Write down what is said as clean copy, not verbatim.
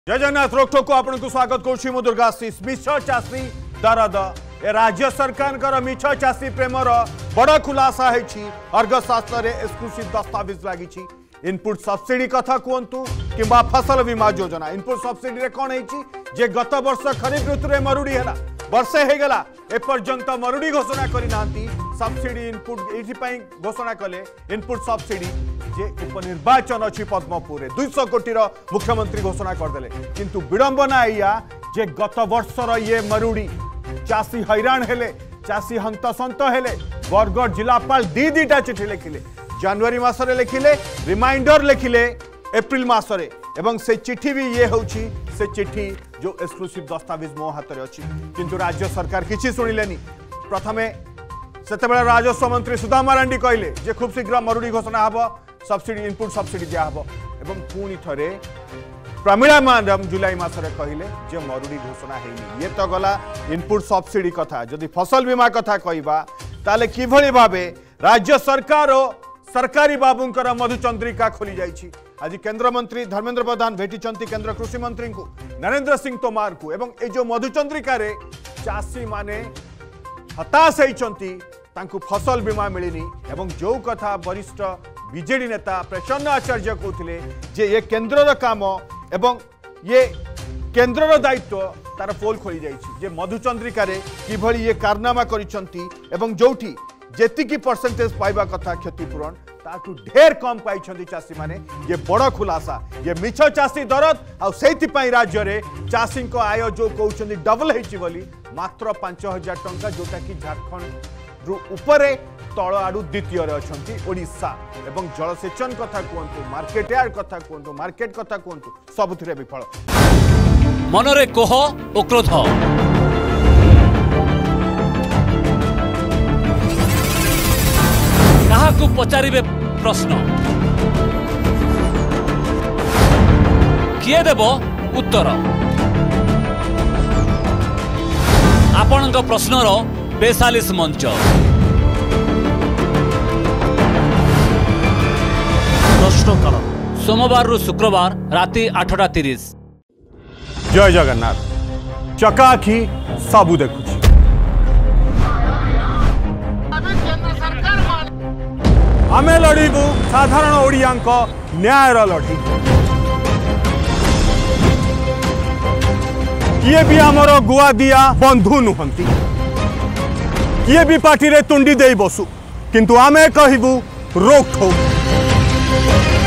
जय जगन्नाथ रोकठोक को आपको स्वागत करुँ मु दुर्गाशीष मिछ चाषी दरद ए राज्य सरकार मिछ चाषी प्रेमर बड़ खुलासा होती अर्गस शास्त्र एक्सक्लूसिव दस्तावेज लगी इनपुट सब्सिडी कथा कहतु कि फसल बीमा योजना इनपुट सब्सिडी कौन है गत वर्ष खरीफ ऋतु मरुड़ी है वर्षे हो गला एपर्यंत मरुड़ी घोषणा करना सब्सिडी इनपुट ये घोषणा कले इनपुट सब्सिडी जे उपनिर्वाचन अच्छी पद्मपुर 200 कोटी मुख्यमंत्री घोषणा करदे किंतु विडंबना या जे गत वर्षर ये मरुड़ी चाषी हैरान हेले चाषी हंतसंत हेले बरगढ़ जिलापाल दीटा चिठी लिखिले जनवरी मासरे लिखिले रिमाइंडर लिखिले एप्रिल मासरे एवं से चिठी भी ये होची से चिठी जो एक्सक्लूसिव दस्तावेज मो हाथ में अच्छी किंतु राज्य सरकार किसी शुणिलेनी प्रथमे सेतेबेले राजस्व मंत्री सुधा मारांडी कहले जे खूब शीघ्र मरुड़ी घोषणा हबो सब्सिडी इनपुट सब्सिडी दिया हबो एवं पुणी थरे प्रमिला मैडम जुलाई मासरे कहले जे मरुड़ी घोषणा हेनी ये तो गला इनपुट सब्सिडी कथा जदि फसल बीमा कथा कहबा ताले किभली भाबे राज्य सरकार सरकारी बाबूंकर मधुचंद्रिका खोली जाइछि आज केंद्र मंत्री धर्मेंद्र प्रधान भेटिचंती केंद्र कृषि मंत्री को नरेंद्र सिंह तोमार को एवं ए जो मधुचंद्रिका रे चाषी माने हताश होइचंती तांकु फसल बीमा मिलिनी एवं जो कथा वरिष्ठ बीजेडी नेता प्रसन्न आचार्य कहते जे ये केंद्र काम एवं ये केंद्र दायित्व तार पोल खोली जाइछि जे मधुचंद्रिका रे किभली ये कारनामा करिसंती एवं जोठी जेतिकी परसेंटेज पाइबा कथा क्षतिपूरण ताठू ढेर कम पाई चाषी माने ये बड़ खुलासा ये मिछ चाषी दरद आई राज्य रे चाषी आय जो कहते डबल होली मात्र 5000 टंका जोटा कि झारखंड रु उपरे तल आड़ू द्वितीय अच्छा ओडिशा एवं जलसेचन कथा कहतु मार्केट यार्ड कथा कहतु मार्केट कथा कहतु सबुथिरे विफल मनरे कोह ओ क्रोध काहाकू पचारिबे प्रश्न किए देव उत्तर आपणक प्रश्नर 42 मंच प्रश्नकाल सोमवार रु शुक्रवार राति 8:30 जय जगन्नाथ चकाखी सबू देखुछि आमे लड़ीबू साधारण ओडिया न्यायर लड़ी किए भी आमर गुआ दिया बंधु नुहंती किए भी पार्टी रे तुंडी दे बसु किंतु आमे कहबू रोक ठोक